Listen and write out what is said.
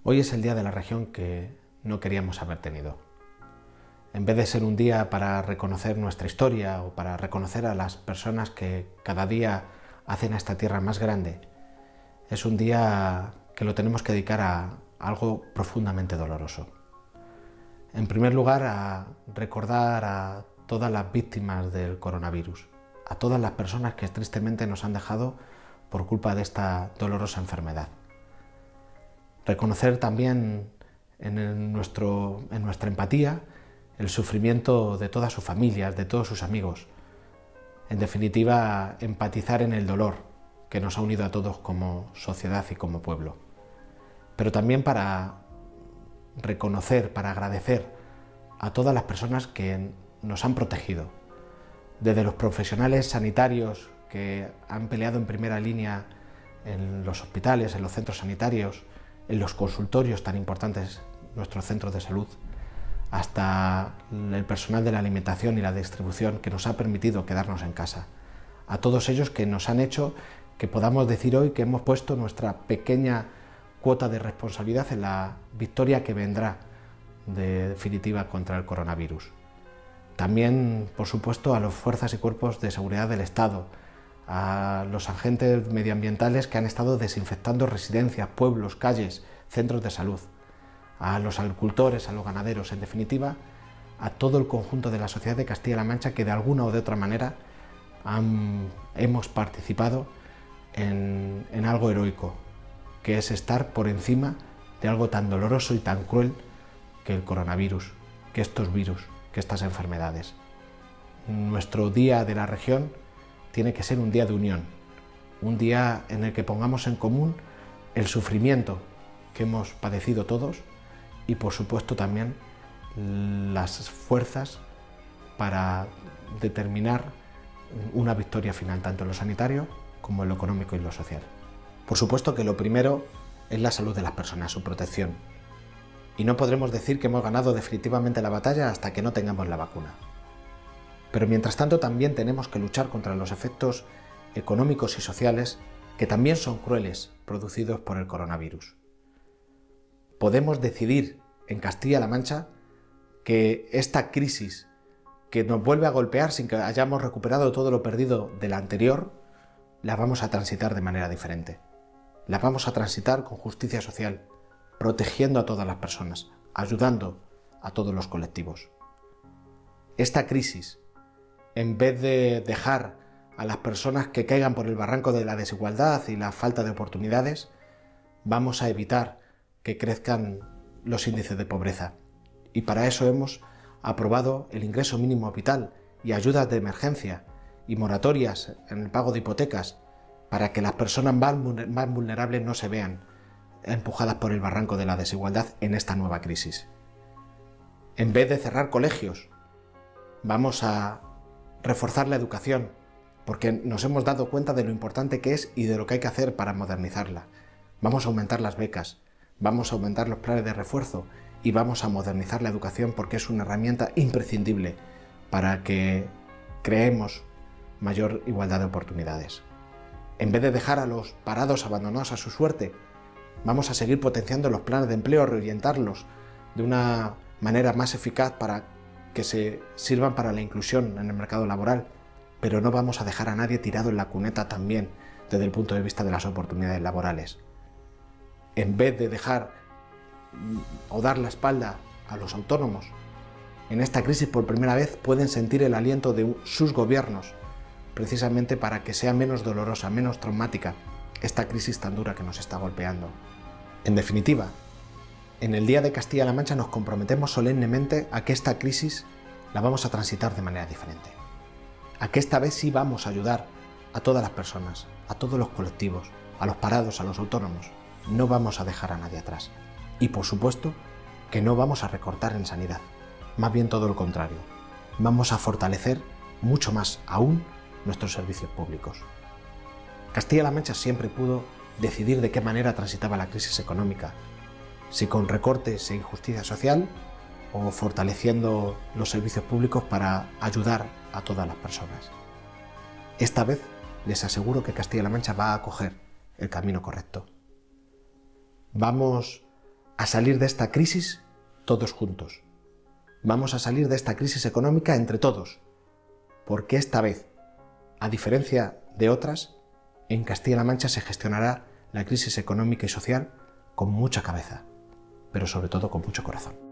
Hoy es el día de la región que no queríamos haber tenido. En vez de ser un día para reconocer nuestra historia o para reconocer a las personas que cada día hacen a esta tierra más grande, es un día que lo tenemos que dedicar a algo profundamente doloroso. En primer lugar, a recordar a todas las víctimas del coronavirus, a todas las personas que tristemente nos han dejado por culpa de esta dolorosa enfermedad. Reconocer también en nuestra empatía el sufrimiento de todas sus familias, de todos sus amigos. En definitiva, empatizar en el dolor que nos ha unido a todos como sociedad y como pueblo. Pero también para reconocer, para agradecer a todas las personas que nos han protegido, desde los profesionales sanitarios que han peleado en primera línea en los hospitales, en los centros sanitarios, en los consultorios tan importantes, nuestros centros de salud, hasta el personal de la alimentación y la distribución que nos ha permitido quedarnos en casa. A todos ellos que nos han hecho que podamos decir hoy que hemos puesto nuestra pequeña cuota de responsabilidad en la victoria que vendrá de definitiva contra el coronavirus. También, por supuesto, a las fuerzas y cuerpos de seguridad del Estado, a los agentes medioambientales que han estado desinfectando residencias, pueblos, calles, centros de salud, a los agricultores, a los ganaderos, en definitiva, a todo el conjunto de la sociedad de Castilla-La Mancha que de alguna o de otra manera hemos participado en algo heroico, que es estar por encima de algo tan doloroso y tan cruel que el coronavirus, que estos virus, que estas enfermedades. Nuestro día de la región tiene que ser un día de unión, un día en el que pongamos en común el sufrimiento que hemos padecido todos y, por supuesto, también las fuerzas para determinar una victoria final, tanto en lo sanitario como en lo económico y lo social. Por supuesto que lo primero es la salud de las personas, su protección. Y no podremos decir que hemos ganado definitivamente la batalla hasta que no tengamos la vacuna. Pero mientras tanto también tenemos que luchar contra los efectos económicos y sociales que también son crueles, producidos por el coronavirus. Podemos decidir en Castilla-La Mancha que esta crisis que nos vuelve a golpear sin que hayamos recuperado todo lo perdido de la anterior, la vamos a transitar de manera diferente. La vamos a transitar con justicia social, protegiendo a todas las personas, ayudando a todos los colectivos. Esta crisis, en vez de dejar a las personas que caigan por el barranco de la desigualdad y la falta de oportunidades, vamos a evitar que crezcan los índices de pobreza. Y para eso hemos aprobado el ingreso mínimo vital y ayudas de emergencia y moratorias en el pago de hipotecas para que las personas más vulnerables no se vean empujadas por el barranco de la desigualdad en esta nueva crisis. En vez de cerrar colegios, vamos a reforzar la educación, porque nos hemos dado cuenta de lo importante que es y de lo que hay que hacer para modernizarla. Vamos a aumentar las becas, vamos a aumentar los planes de refuerzo y vamos a modernizar la educación porque es una herramienta imprescindible para que creemos mayor igualdad de oportunidades. En vez de dejar a los parados abandonados a su suerte, vamos a seguir potenciando los planes de empleo, reorientarlos de una manera más eficaz para que se sirvan para la inclusión en el mercado laboral, pero no vamos a dejar a nadie tirado en la cuneta también desde el punto de vista de las oportunidades laborales. En vez de dejar o dar la espalda a los autónomos, en esta crisis por primera vez pueden sentir el aliento de sus gobiernos, precisamente para que sea menos dolorosa, menos traumática esta crisis tan dura que nos está golpeando. En definitiva, en el Día de Castilla-La Mancha nos comprometemos solemnemente a que esta crisis la vamos a transitar de manera diferente. A que esta vez sí vamos a ayudar a todas las personas, a todos los colectivos, a los parados, a los autónomos. No vamos a dejar a nadie atrás. Y por supuesto que no vamos a recortar en sanidad. Más bien todo lo contrario. Vamos a fortalecer mucho más aún nuestros servicios públicos. Castilla-La Mancha siempre pudo decidir de qué manera transitaba la crisis económica, si con recortes e injusticia social o fortaleciendo los servicios públicos para ayudar a todas las personas. Esta vez les aseguro que Castilla-La Mancha va a coger el camino correcto. Vamos a salir de esta crisis todos juntos. Vamos a salir de esta crisis económica entre todos, porque esta vez, a diferencia de otras, en Castilla-La Mancha se gestionará la crisis económica y social con mucha cabeza, pero sobre todo con mucho corazón.